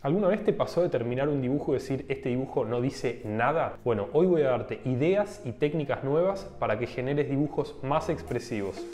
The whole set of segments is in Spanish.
¿Alguna vez te pasó de terminar un dibujo y decir, este dibujo no dice nada? Bueno, hoy voy a darte ideas y técnicas nuevas para que generes dibujos más expresivos.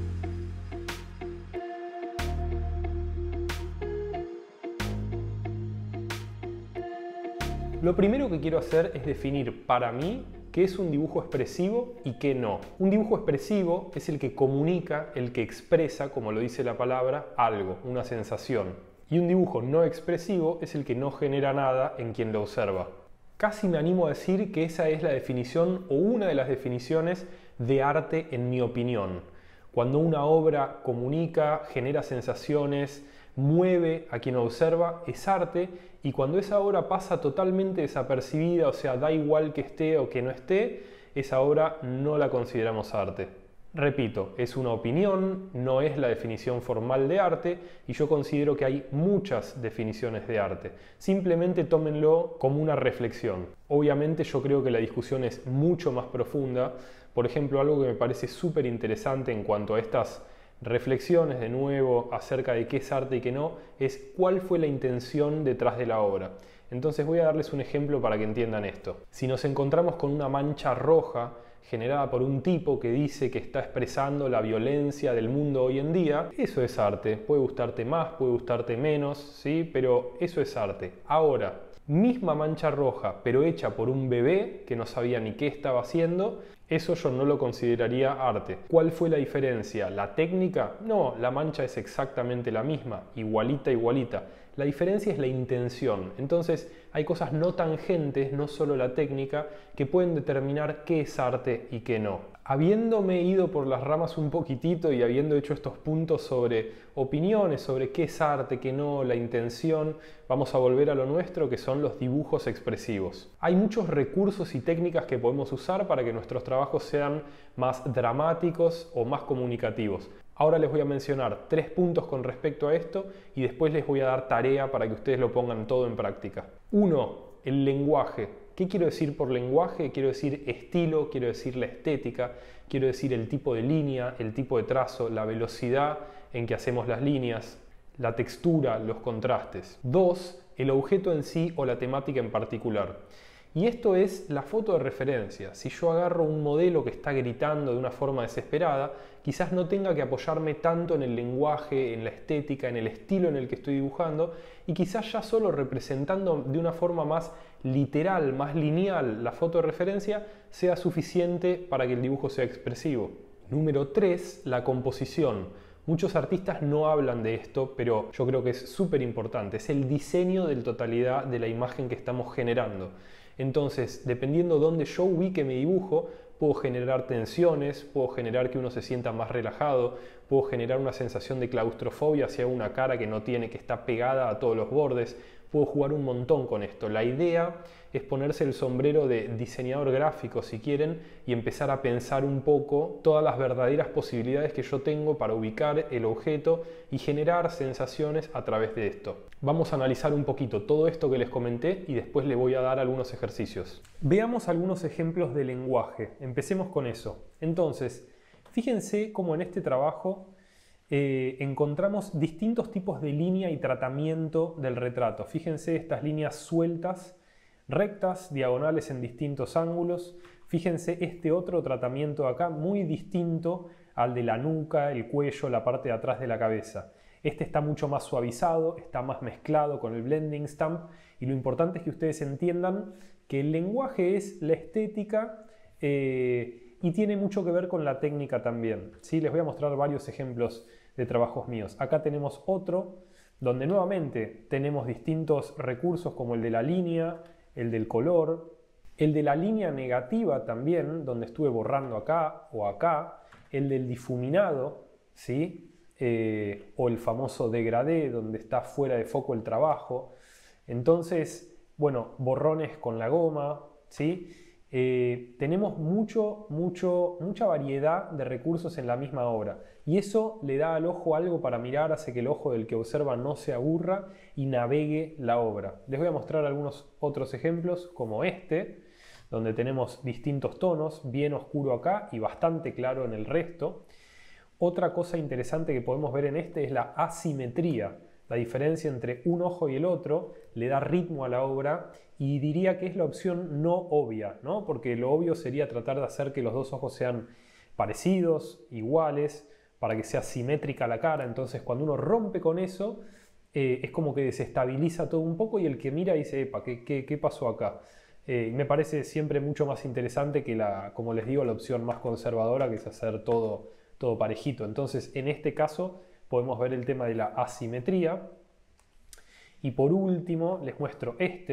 Lo primero que quiero hacer es definir para mí qué es un dibujo expresivo y qué no. Un dibujo expresivo es el que comunica, el que expresa, como lo dice la palabra, algo, una sensación. Y un dibujo no expresivo es el que no genera nada en quien lo observa. Casi me animo a decir que esa es la definición o una de las definiciones de arte en mi opinión. Cuando una obra comunica, genera sensaciones, mueve a quien observa, es arte, y cuando esa obra pasa totalmente desapercibida, o sea, da igual que esté o que no esté, esa obra no la consideramos arte. Repito, es una opinión, no es la definición formal de arte, y yo considero que hay muchas definiciones de arte. Simplemente tómenlo como una reflexión. Obviamente yo creo que la discusión es mucho más profunda. Por ejemplo, algo que me parece súper interesante en cuanto a estas reflexiones, de nuevo, acerca de qué es arte y qué no, es cuál fue la intención detrás de la obra. Entonces voy a darles un ejemplo para que entiendan esto. Si nos encontramos con una mancha roja generada por un tipo que dice que está expresando la violencia del mundo hoy en día, eso es arte. Puede gustarte más, puede gustarte menos, ¿sí? Pero eso es arte. Ahora, misma mancha roja, pero hecha por un bebé que no sabía ni qué estaba haciendo, eso yo no lo consideraría arte. ¿Cuál fue la diferencia? ¿La técnica? No, la mancha es exactamente la misma, igualita, igualita. La diferencia es la intención. Entonces hay cosas no tangentes, no solo la técnica, que pueden determinar qué es arte y qué no. Habiéndome ido por las ramas un poquitito y habiendo hecho estos puntos sobre opiniones, sobre qué es arte, qué no, la intención, vamos a volver a lo nuestro, que son los dibujos expresivos. Hay muchos recursos y técnicas que podemos usar para que nuestros trabajos sean más dramáticos o más comunicativos. Ahora les voy a mencionar 3 puntos con respecto a esto y después les voy a dar tarea para que ustedes lo pongan todo en práctica. 1. El lenguaje. ¿Qué quiero decir por lenguaje? Quiero decir estilo, quiero decir la estética, quiero decir el tipo de línea, el tipo de trazo, la velocidad en que hacemos las líneas, la textura, los contrastes. 2. El objeto en sí o la temática en particular. Y esto es la foto de referencia. Si yo agarro un modelo que está gritando de una forma desesperada, quizás no tenga que apoyarme tanto en el lenguaje, en la estética, en el estilo en el que estoy dibujando, y quizás ya solo representando de una forma más literal, más lineal la foto de referencia, sea suficiente para que el dibujo sea expresivo. Número 3, la composición. Muchos artistas no hablan de esto, pero yo creo que es súper importante. Es el diseño de la totalidad de la imagen que estamos generando. Entonces, dependiendo de dónde yo ubique mi dibujo, puedo generar tensiones, puedo generar que uno se sienta más relajado, puedo generar una sensación de claustrofobia hacia una cara que no tiene, que está pegada a todos los bordes. Puedo jugar un montón con esto. La idea es ponerse el sombrero de diseñador gráfico, si quieren, y empezar a pensar un poco todas las verdaderas posibilidades que yo tengo para ubicar el objeto y generar sensaciones a través de esto. Vamos a analizar un poquito todo esto que les comenté y después les voy a dar algunos ejercicios. Veamos algunos ejemplos de lenguaje. Empecemos con eso. Entonces, fíjense cómo en este trabajo encontramos distintos tipos de línea y tratamiento del retrato. Fíjense estas líneas sueltas, rectas, diagonales en distintos ángulos. Fíjense este otro tratamiento acá, muy distinto al de la nuca, el cuello, la parte de atrás de la cabeza. Este está mucho más suavizado, está más mezclado con el blending stamp, y lo importante es que ustedes entiendan que el lenguaje es la estética y tiene mucho que ver con la técnica también. ¿Sí? Les voy a mostrar varios ejemplos de trabajos míos. Acá tenemos otro donde nuevamente tenemos distintos recursos como el de la línea, el del color, el de la línea negativa también, donde estuve borrando acá o acá, el del difuminado, ¿sí? O el famoso degradé, donde está fuera de foco el trabajo. Entonces, bueno, borrones con la goma, ¿sí? Tenemos mucha variedad de recursos en la misma obra, y eso le da al ojo algo para mirar, hace que el ojo del que observa no se aburra y navegue la obra. Les voy a mostrar algunos otros ejemplos como este, donde tenemos distintos tonos, bien oscuro acá y bastante claro en el resto. Otra cosa interesante que podemos ver en este es la asimetría. la diferencia entre un ojo y el otro le da ritmo a la obra y diría que es la opción no obvia, ¿no? Porque lo obvio sería tratar de hacer que los dos ojos sean parecidos, iguales, para que sea simétrica la cara. Entonces cuando uno rompe con eso, es como que desestabiliza todo un poco y el que mira dice, epa, ¿qué pasó acá? Me parece siempre mucho más interesante que como les digo, la opción más conservadora, que es hacer todo parejito. Entonces en este caso podemos ver el tema de la asimetría. Y por último les muestro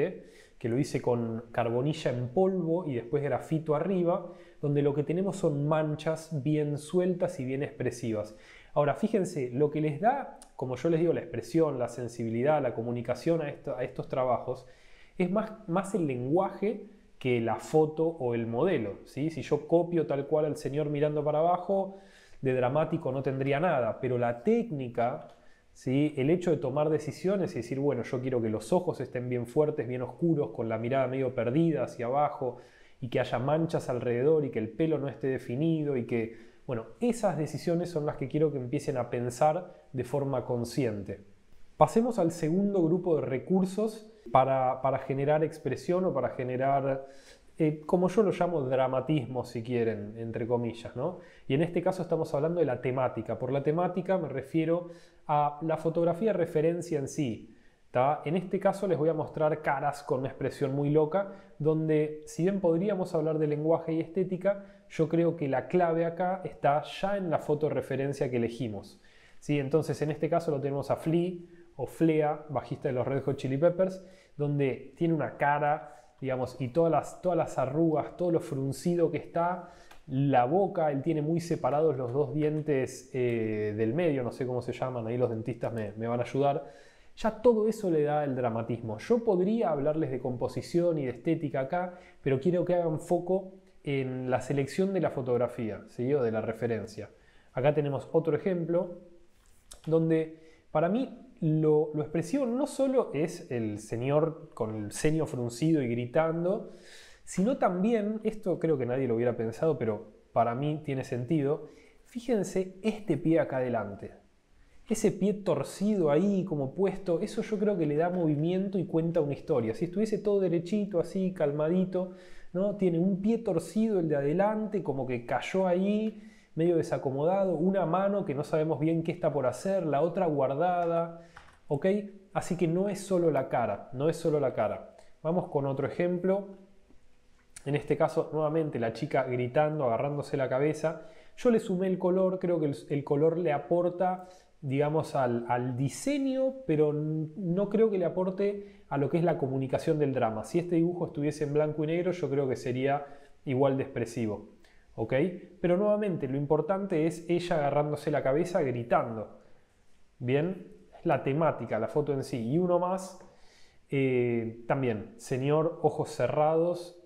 que lo hice con carbonilla en polvo y después grafito arriba, donde lo que tenemos son manchas bien sueltas y bien expresivas. Ahora fíjense, lo que les da, como yo les digo, la expresión, la sensibilidad, la comunicación a estos trabajos, es más el lenguaje que la foto o el modelo, ¿sí? Si yo copio tal cual al señor mirando para abajo, de dramático no tendría nada, pero la técnica, ¿sí? El hecho de tomar decisiones y decir, bueno, yo quiero que los ojos estén bien fuertes, bien oscuros, con la mirada medio perdida hacia abajo y que haya manchas alrededor y que el pelo no esté definido y que, bueno, esas decisiones son las que quiero que empiecen a pensar de forma consciente. Pasemos al segundo grupo de recursos para generar expresión o para generar, como yo lo llamo, dramatismo, si quieren, entre comillas, ¿no? Y en este caso estamos hablando de la temática. Por la temática me refiero a la fotografía de referencia en sí. ¿Tá? En este caso les voy a mostrar caras con una expresión muy loca, donde si bien podríamos hablar de lenguaje y estética, yo creo que la clave acá está ya en la foto de referencia que elegimos. ¿Sí? Entonces en este caso lo tenemos a Flea o Flea, bajista de los Red Hot Chili Peppers, donde tiene una cara, digamos, y todas las arrugas, todo lo fruncido que está, la boca, él tiene muy separados los dos dientes del medio, no sé cómo se llaman, ahí los dentistas me van a ayudar. Ya todo eso le da el dramatismo. Yo podría hablarles de composición y de estética acá, pero quiero que hagan foco en la selección de la fotografía, ¿sí? O de la referencia. Acá tenemos otro ejemplo, donde para mí lo expresivo no solo es el señor con el ceño fruncido y gritando, sino también, esto creo que nadie lo hubiera pensado, pero para mí tiene sentido, fíjense este pie acá adelante. Ese pie torcido ahí como puesto, eso yo creo que le da movimiento y cuenta una historia. Si estuviese todo derechito, así, calmadito, ¿no? Tiene un pie torcido el de adelante, como que cayó ahí, medio desacomodado, una mano que no sabemos bien qué está por hacer, la otra guardada, ¿ok? Así que no es solo la cara, no es solo la cara. Vamos con otro ejemplo. En este caso, nuevamente, la chica gritando, agarrándose la cabeza. Yo le sumé el color, creo que el color le aporta, digamos, al diseño, pero no creo que le aporte a lo que es la comunicación del drama. Si este dibujo estuviese en blanco y negro, yo creo que sería igual de expresivo. ¿Ok? Pero nuevamente, lo importante es ella agarrándose la cabeza, gritando. Bien, la temática, la foto en sí. Y uno más, también, señor, ojos cerrados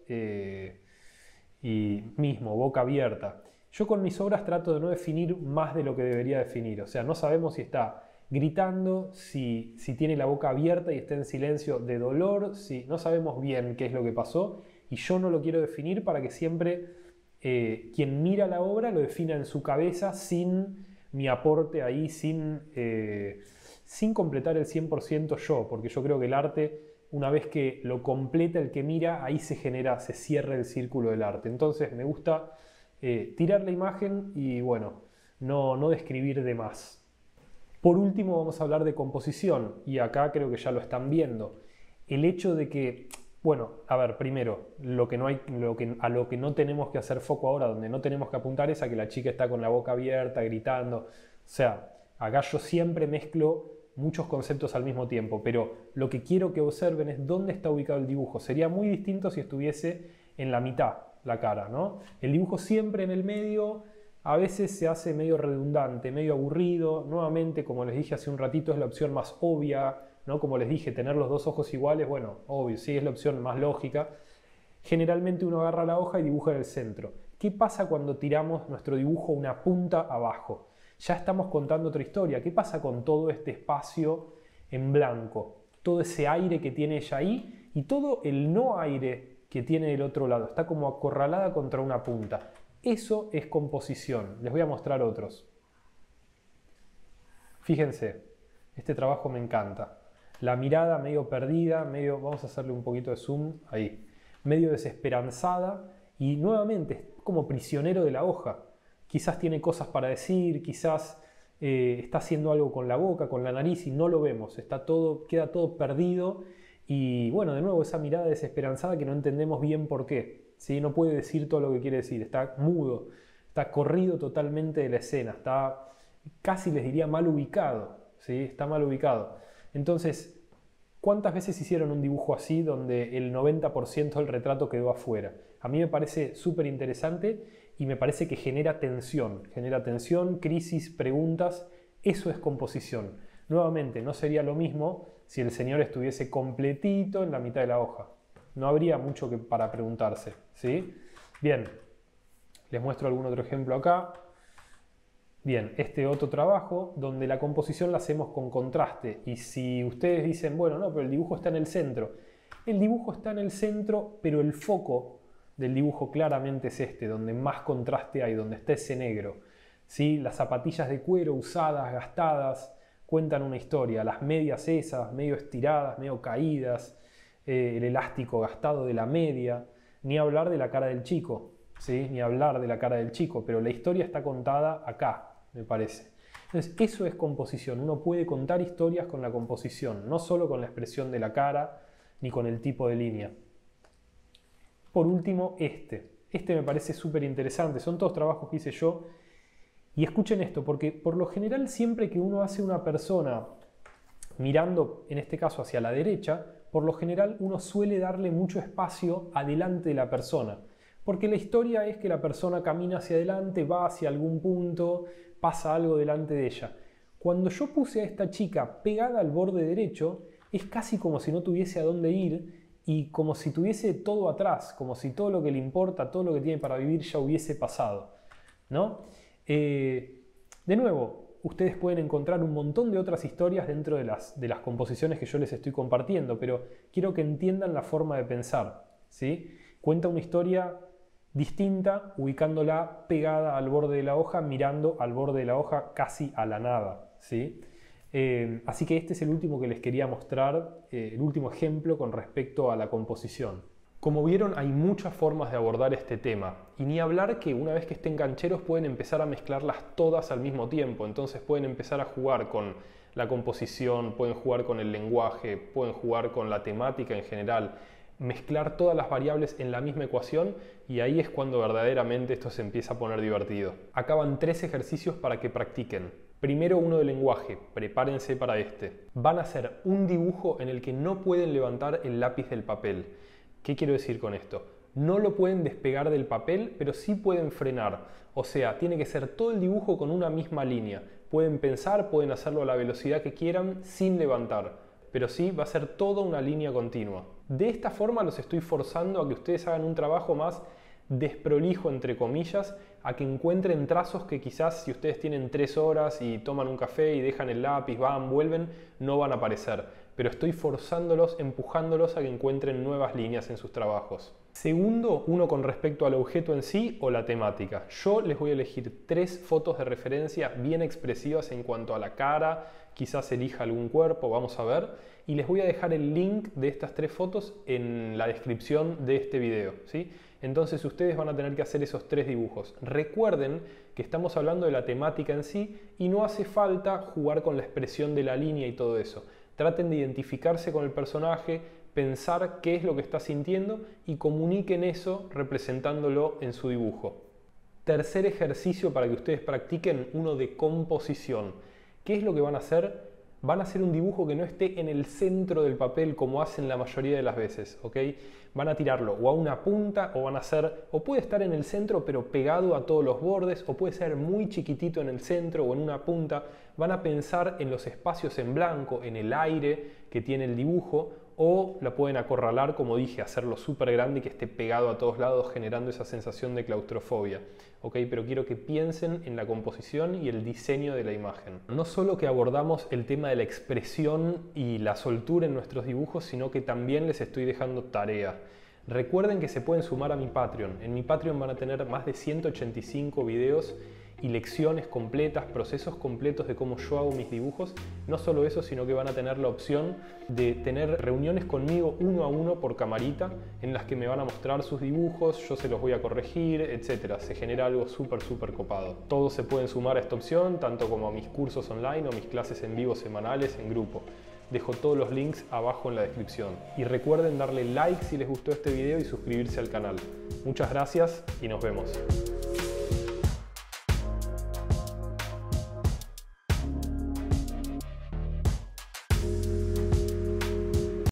y mismo, boca abierta. Yo con mis obras trato de no definir más de lo que debería definir. O sea, no sabemos si está gritando, si tiene la boca abierta y está en silencio de dolor, no sabemos bien qué es lo que pasó y yo no lo quiero definir para que siempre quien mira la obra lo defina en su cabeza sin mi aporte ahí, sin completar el 100% yo, porque yo creo que el arte, una vez que lo completa el que mira, ahí se cierra el círculo del arte. Entonces me gusta tirar la imagen y bueno, no describir de más. Por último vamos a hablar de composición y acá creo que ya lo están viendo. El hecho de que, bueno, a ver, primero, a lo que no tenemos que hacer foco ahora, donde no tenemos que apuntar es a que la chica está con la boca abierta, gritando. O sea, acá yo siempre mezclo muchos conceptos al mismo tiempo, pero lo que quiero que observen es dónde está ubicado el dibujo. Sería muy distinto si estuviese en la mitad la cara, ¿no? El dibujo siempre en el medio a veces se hace medio redundante, medio aburrido. Nuevamente, como les dije hace un ratito, es la opción más obvia, ¿no? Como les dije, tener los dos ojos iguales, bueno, obvio, sí, es la opción más lógica. Generalmente uno agarra la hoja y dibuja en el centro. ¿Qué pasa cuando tiramos nuestro dibujo una punta abajo? Ya estamos contando otra historia. ¿Qué pasa con todo este espacio en blanco? Todo ese aire que tiene ella ahí y todo el no aire que tiene del otro lado. Está como acorralada contra una punta. Eso es composición. Les voy a mostrar otros. Fíjense. Este trabajo me encanta. La mirada medio perdida, vamos a hacerle un poquito de zoom, ahí, medio desesperanzada y nuevamente es como prisionero de la hoja. Quizás tiene cosas para decir, quizás está haciendo algo con la boca, con la nariz y no lo vemos, queda todo perdido y bueno, de nuevo esa mirada desesperanzada que no entendemos bien por qué, ¿sí? No puede decir todo lo que quiere decir, está mudo, está corrido totalmente de la escena, está casi les diría mal ubicado, ¿sí? Está mal ubicado. Entonces, ¿cuántas veces hicieron un dibujo así donde el 90% del retrato quedó afuera? A mí me parece súper interesante y me parece que genera tensión, crisis, preguntas. Eso es composición. Nuevamente, no sería lo mismo si el señor estuviese completito en la mitad de la hoja. No habría mucho para preguntarse, ¿sí? Bien, les muestro algún otro ejemplo acá. Bien, este otro trabajo donde la composición la hacemos con contraste y si ustedes dicen, bueno, no, pero el dibujo está en el centro. El dibujo está en el centro, pero el foco del dibujo claramente es este, donde más contraste hay, donde está ese negro. ¿Sí? Las zapatillas de cuero usadas, gastadas, cuentan una historia. Las medias esas, medio estiradas, medio caídas, el elástico gastado de la media, ni hablar de la cara del chico, ¿sí? Ni hablar de la cara del chico, pero la historia está contada acá, me parece. Entonces, eso es composición. Uno puede contar historias con la composición, no solo con la expresión de la cara ni con el tipo de línea. Por último, este me parece súper interesante. Son todos trabajos que hice yo. Y escuchen esto, porque por lo general siempre que uno hace una persona mirando, en este caso hacia la derecha, por lo general uno suele darle mucho espacio adelante de la persona. Porque la historia es que la persona camina hacia adelante, va hacia algún punto, pasa algo delante de ella. Cuando yo puse a esta chica pegada al borde derecho, es casi como si no tuviese a dónde ir y como si tuviese todo atrás, como si todo lo que le importa, todo lo que tiene para vivir ya hubiese pasado, ¿no? De nuevo, ustedes pueden encontrar un montón de otras historias dentro de las composiciones que yo les estoy compartiendo, pero quiero que entiendan la forma de pensar, ¿sí? Cuenta una historia distinta, ubicándola pegada al borde de la hoja, mirando al borde de la hoja casi a la nada, ¿sí? Así que este es el último que les quería mostrar, el último ejemplo con respecto a la composición. Como vieron, hay muchas formas de abordar este tema, y ni hablar que una vez que estén cancheros pueden empezar a mezclarlas todas al mismo tiempo, entonces pueden empezar a jugar con la composición, pueden jugar con el lenguaje, pueden jugar con la temática en general, mezclar todas las variables en la misma ecuación y ahí es cuando verdaderamente esto se empieza a poner divertido. Acá van 3 ejercicios para que practiquen. Primero uno de lenguaje, prepárense para este. Van a hacer un dibujo en el que no pueden levantar el lápiz del papel. ¿Qué quiero decir con esto? No lo pueden despegar del papel, pero sí pueden frenar. O sea, tiene que ser todo el dibujo con una misma línea. Pueden pensar, pueden hacerlo a la velocidad que quieran sin levantar, pero sí va a ser toda una línea continua. De esta forma los estoy forzando a que ustedes hagan un trabajo más desprolijo, entre comillas, a que encuentren trazos que quizás si ustedes tienen 3 horas y toman un café y dejan el lápiz, van, vuelven, no van a aparecer. Pero estoy forzándolos, empujándolos a que encuentren nuevas líneas en sus trabajos. Segundo, uno con respecto al objeto en sí o la temática. Yo les voy a elegir 3 fotos de referencia bien expresivas en cuanto a la cara, quizás elija algún cuerpo, vamos a ver, y les voy a dejar el link de estas 3 fotos en la descripción de este video, ¿sí? Entonces ustedes van a tener que hacer esos 3 dibujos. Recuerden que estamos hablando de la temática en sí y no hace falta jugar con la expresión de la línea y todo eso. Traten de identificarse con el personaje, pensar qué es lo que está sintiendo y comuniquen eso representándolo en su dibujo. Tercer ejercicio para que ustedes practiquen, uno de composición. ¿Qué es lo que van a hacer? Van a hacer un dibujo que no esté en el centro del papel como hacen la mayoría de las veces, ¿ok? Van a tirarlo o a una punta o van a hacer, o puede estar en el centro pero pegado a todos los bordes, o puede ser muy chiquitito en el centro o en una punta. Van a pensar en los espacios en blanco, en el aire que tiene el dibujo, o la pueden acorralar, como dije, hacerlo súper grande y que esté pegado a todos lados generando esa sensación de claustrofobia. ¿Ok? Pero quiero que piensen en la composición y el diseño de la imagen. No solo que abordamos el tema de la expresión y la soltura en nuestros dibujos, sino que también les estoy dejando tarea. Recuerden que se pueden sumar a mi Patreon. En mi Patreon van a tener más de 185 videos y lecciones completas, procesos completos de cómo yo hago mis dibujos. No solo eso, sino que van a tener la opción de tener reuniones conmigo uno a uno por camarita, en las que me van a mostrar sus dibujos, yo se los voy a corregir, etc. Se genera algo súper copado. Todos se pueden sumar a esta opción, tanto como a mis cursos online o mis clases en vivo semanales en grupo. Dejo todos los links abajo en la descripción. Y recuerden darle like si les gustó este video y suscribirse al canal. Muchas gracias y nos vemos.